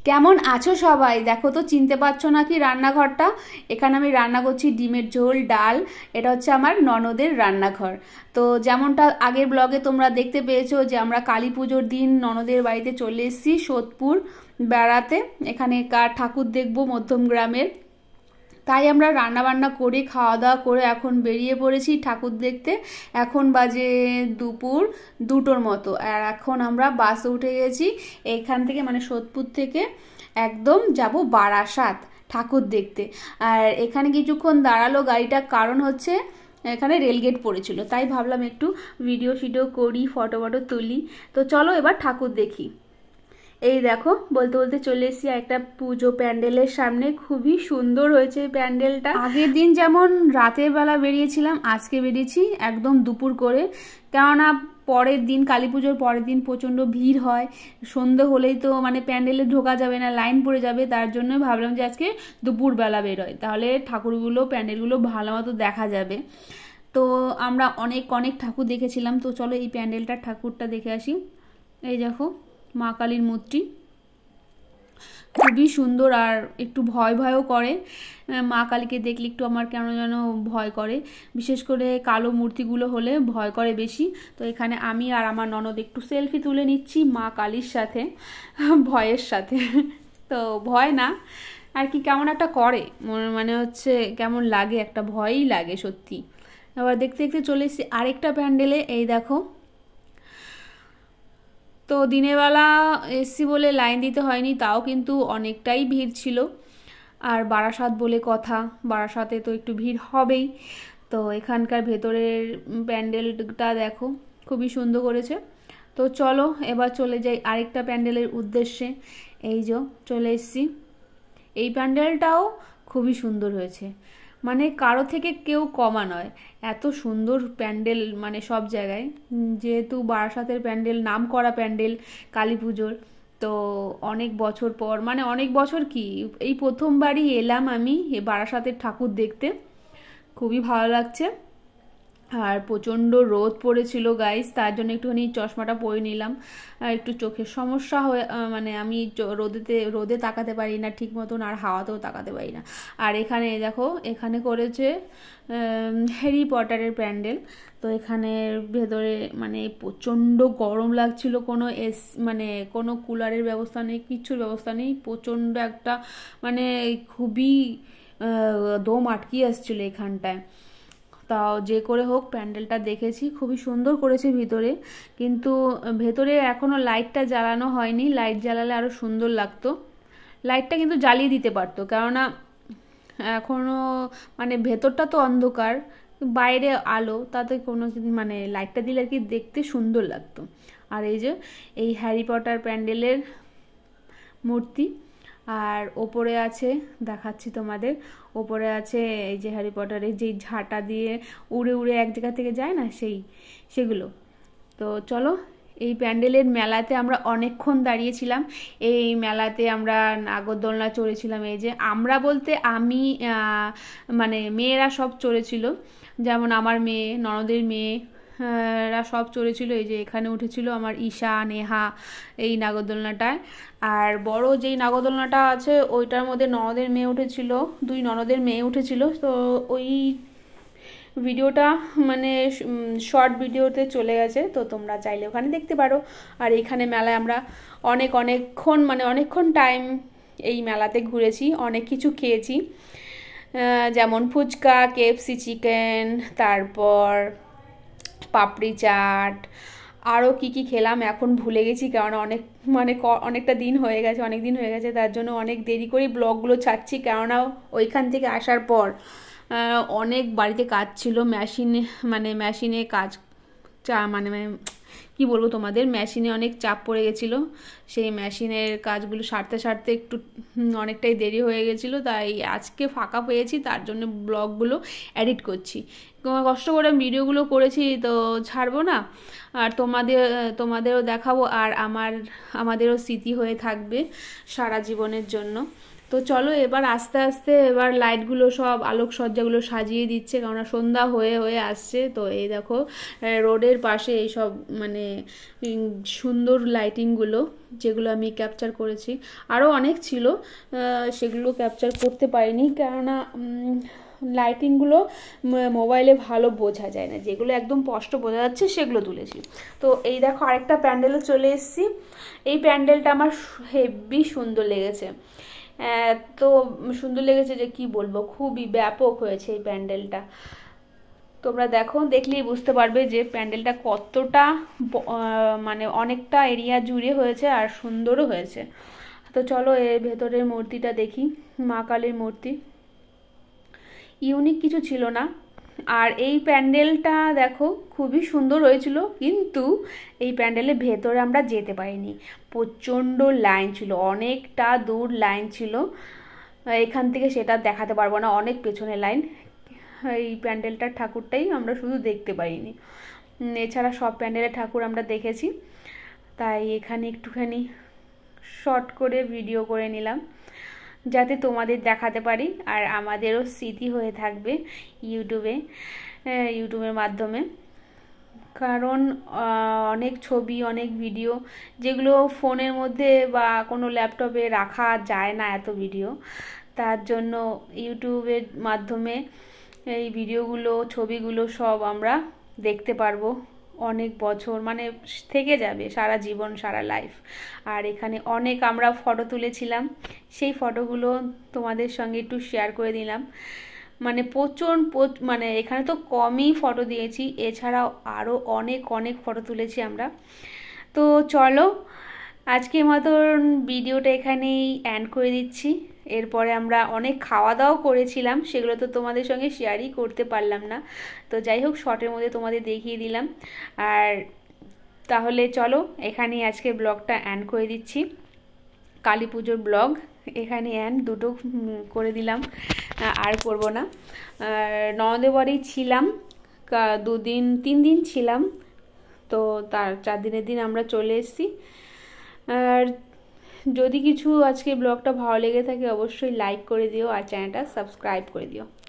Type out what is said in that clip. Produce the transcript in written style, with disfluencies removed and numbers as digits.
কেমন আছো সবাই? দেখো তো চিনতে পারছো নাকি রান্নাঘরটা? এখানে আমি রান্না করছি ডিমের ঝোল, ডাল। এটা হচ্ছে আমার ননদের রান্নাঘর। তো যেমনটা আগের ব্লগে তোমরা দেখতে পেয়েছো যে আমরা কালী পুজোর দিন ননদের বাড়িতে চলে এসেছি সোদপুর বেড়াতে। এখানে ঠাকুর দেখবো মধ্যম গ্রামের। তাই আমরা রান্না বান্না করে খাওয়া দাওয়া করে এখন বেরিয়ে পড়েছি ঠাকুর দেখতে। এখন বাজে দুপুর 2টোর মতো, আর এখন আমরা বাসে উঠে গেছি। এখান থেকে মানে সোদপুর থেকে একদম যাব বারাসাত ঠাকুর দেখতে। আর এখানে কিছুক্ষণ দাঁড়ালো গাড়িটা, কারণ হচ্ছে এখানে রেলগেট পড়েছিল, তাই ভাবলাম একটু ভিডিও করি, ফটো তুলি। তো চলো এবার ঠাকুর দেখি। এই দেখো বলতে বলতে চলে এসেছি একটা পুজো প্যান্ডেলের সামনে। খুবই সুন্দর হয়েছে প্যান্ডেলটা। আগের দিন যেমন রাতের বেলা বেরিয়েছিলাম, আজকে বেরিয়েছি একদম দুপুর করে, কেননা পরের দিন কালী পুজোর পরের দিন প্রচণ্ড ভিড় হয়। সন্ধে হলেই তো মানে প্যান্ডেলে ঢোকা যাবে না, লাইন পড়ে যাবে। তার জন্য ভাবলাম যে আজকে দুপুরবেলা বেরোয়, তাহলে ঠাকুরগুলো প্যান্ডেলগুলো ভালো মতো দেখা যাবে। তো আমরা অনেক ঠাকুর দেখেছিলাম। তো চলো এই প্যান্ডেলটার ঠাকুরটা দেখে আসি। এই দেখো মা কালীর মূর্তি, খুবই সুন্দর আর একটু ভয়ও করে। মা কালীকে দেখলে একটু আমার কেন যেন ভয় করে, বিশেষ করে কালো মূর্তিগুলো হলে ভয় করে বেশি। তো এখানে আমি আর আমার ননদ একটু সেলফি তুলে নিচ্ছি মা কালীর সাথে, ভয়ের সাথে। তো ভয় না আর কি, কেমন একটা করে মানে হচ্ছে কেমন লাগে, একটা ভয়ই লাগে সত্যি। আবার দেখতে দেখতে চলে এসেছি আরেকটা প্যান্ডেলে। এই দেখো, তো দিনের বেলা এসছি বলে লাইন দিতে হয়নি, তাও কিন্তু অনেকটাই ভিড় ছিল। আর বারাসাত বলে কথা, বারাসাতে তো একটু ভিড় হবেই। তো এখানকার ভেতরের প্যান্ডেলটা দেখো, খুবই সুন্দর করেছে। তো চলো এবার চলে যাই আরেকটা প্যান্ডেলের উদ্দেশ্যে। এই যে চলে এসছি, এই প্যান্ডেলটাও খুবই সুন্দর হয়েছে, মানে কারো থেকে কেউ কমা নয়, এত সুন্দর প্যান্ডেল মানে সব জায়গায়। যেহেতু বারাসাতের প্যান্ডেল নাম করা প্যান্ডেল কালী পুজোর, তো অনেক বছর পর, মানে অনেক বছর কি, এই প্রথমবারই এলাম আমি বারাসাতের ঠাকুর দেখতে। খুবই ভালো লাগছে। আর প্রচণ্ড রোদ পড়েছিল গাইস, তার জন্য একটুখানি চশমাটা পরে নিলাম। আর একটু চোখের সমস্যা হয়ে মানে আমি রোদে তাকাতে পারি না ঠিক মতন, আর হাওয়াতেও তাকাতে পারি না। আর এখানে দেখো, এখানে করেছে হ্যারি পটারের প্যান্ডেল। তো এখানে ভেতরে মানে প্রচণ্ড গরম লাগছিল, কোনো মানে কোনো কুলারের ব্যবস্থা নেই, কিচ্ছুর ব্যবস্থা নেই। প্রচণ্ড একটা মানে খুবই দম আটকিয়ে আসছিল এখানটায়। তাও যে করে হোক প্যান্ডেলটা দেখেছি, খুবই সুন্দর করেছে ভিতরে। কিন্তু ভেতরে এখনও লাইটটা জ্বালানো হয়নি, লাইট জ্বালালে আরও সুন্দর লাগতো। লাইটটা কিন্তু জ্বালিয়ে দিতে পারতো, কেননা এখনও মানে ভেতরটা তো অন্ধকার, বাইরে আলো, তাতে কোনো মানে লাইটটা দিলে আর কি দেখতে সুন্দর লাগতো। আর এই যে এই হ্যারি পটার প্যান্ডেলের মূর্তি, আর ওপরে আছে দেখাচ্ছি তোমাদের, ওপরে আছে এই যে হ্যারি পটারের যেই ঝাঁটা দিয়ে উড়ে এক জায়গা থেকে যায় না, সেগুলো। তো চলো এই প্যান্ডেলের মেলাতে আমরা অনেকক্ষণ দাঁড়িয়েছিলাম। এই মেলাতে আমরা নাগরদোলনা চড়েছিলাম। এই যে আমরা বলতে আমি মানে মেয়েরা সব চড়েছিল, যেমন আমার মেয়ে, ননদের মেয়ে রা সব চড়েছিল। এই যে এখানে উঠেছিল আমার ঈশা, নেহা এই নাগরদোলনাটায়। আর বড় যেই নাগরদোলনাটা আছে ওইটার মধ্যে ননদের মেয়ে উঠেছিল, 2 ননদের মেয়ে উঠেছিল। তো ওই ভিডিওটা মানে শর্ট ভিডিওতে চলে গেছে, তো তোমরা চাইলে ওখানে দেখতে পারো। আর এখানে মেলায় আমরা অনেকক্ষণ টাইম এই মেলাতে ঘুরেছি, অনেক কিছু খেয়েছি, যেমন ফুচকা, কেএফসি চিকেন, তারপর পাপড়ি চাট, আরও কি খেলাম এখন ভুলে গেছি, কারণ অনেক দিন হয়ে গেছে, তার জন্য অনেক দেরি করে ব্লগগুলো ছাড়ছি। কেননা ওইখান থেকে আসার পর অনেক বাড়িতে কাজ ছিল, মেশিনে কাজ মানে কি বলবো তোমাদের, মেশিনে অনেক চাপ পড়ে গেছিলো। সেই মেশিনের কাজগুলো সারতে একটু অনেকটাই দেরি হয়ে গেছিলো, তাই আজকে ফাঁকা পেয়েছি, তার জন্য ব্লগগুলো এডিট করছি। কষ্ট করে ভিডিওগুলো করেছি, তো ছাড়বো না, আর তোমাদেরও দেখাবো, আর আমাদেরও স্মৃতি হয়ে থাকবে সারা জীবনের জন্য। তো চলো এবার আস্তে আস্তে এবার লাইটগুলো সব আলোকসজ্জাগুলো সাজিয়ে দিচ্ছে, কেননা সন্ধ্যা হয়ে আসছে। তো এই দেখো রোডের পাশে এইসব মানে সুন্দর লাইটিংগুলো, যেগুলো আমি ক্যাপচার করেছি। আরও অনেক ছিল, সেগুলো ক্যাপচার করতে পারিনি, কেননা লাইটিংগুলো মোবাইলে ভালো বোঝা যায় না, যেগুলো একদম স্পষ্ট বোঝা যাচ্ছে সেগুলো তুলেছি। তো এই দেখো আরেকটা প্যান্ডেলে চলে এসেছি। এই প্যান্ডেলটা আমার হেভি সুন্দর লেগেছে, তো সুন্দর লেগেছে যে কি বলবো, খুবই ব্যাপক হয়েছে এই প্যান্ডেলটা। তোমরা দেখো, দেখলেই বুঝতে পারবে যে প্যান্ডেলটা কতটা মানে অনেকটা এরিয়া জুড়ে হয়েছে আর সুন্দরও হয়েছে। তো চলো এর ভেতরের মূর্তিটা দেখি, মা কালীর মূর্তি। ইউনিক কিছু ছিল না, আর এই প্যান্ডেলটা দেখো খুবই সুন্দর হয়েছিল, কিন্তু এই প্যান্ডেলের ভেতরে আমরা যেতে পারিনি, প্রচণ্ড লাইন ছিল, অনেকটা দূর লাইন ছিল। এখান থেকে সেটা দেখাতে পারবো না, অনেক পেছনে লাইন। এই প্যান্ডেলটার ঠাকুরটাই আমরা শুধু দেখতে পাইনি, এছাড়া সব প্যান্ডেলের ঠাকুর আমরা দেখেছি। তাই এখানে একটুখানি শর্ট করে ভিডিও করে নিলাম, যাতে তোমাদের দেখাতে পারি আর আমাদেরও স্মৃতি হয়ে থাকবে ইউটিউবের মাধ্যমে। কারণ অনেক ছবি, অনেক ভিডিও যেগুলো ফোনের মধ্যে বা কোনো ল্যাপটপে রাখা যায় না, এত ভিডিও, তার জন্য ইউটিউবের মাধ্যমে এই ভিডিওগুলো, ছবিগুলো সব আমরা দেখতে পারবো অনেক বছর, মানে থেকে যাবে সারা জীবন, সারা লাইফ। আর এখানে অনেক আমরা ফটো তুলেছিলাম, সেই ফটোগুলো তোমাদের সঙ্গে একটু শেয়ার করে দিলাম। মানে মানে এখানে তো কমই ফটো দিয়েছি, এছাড়াও আরও অনেক অনেক ফটো তুলেছি আমরা। তো চলো আজকের মতন ভিডিওটা এখানেই এন্ড করে দিচ্ছি। এরপরে আমরা অনেক খাওয়া দাওয়া করেছিলাম, সেগুলো তো তোমাদের সঙ্গে শেয়ারই করতে পারলাম না, তো যাই হোক শর্টের মধ্যে তোমাদের দেখিয়ে দিলাম। আর তাহলে চলো এখানেই আজকে ব্লগটা এন্ড করে দিচ্ছি, কালী পুজোর ব্লগ এখানে এন্ড, দুটো করে দিলাম, আর করব না। ননদের বাড়ি ছিলাম 3 দিন ছিলাম, তো তার 4 দিনের দিন আমরা চলে এসেছি। আর যদি কিছু আজকে ব্লগটা ভালো লেগে থাকে অবশ্যই লাইক করে দিও আর চ্যানেলটা সাবস্ক্রাইব করে দিও।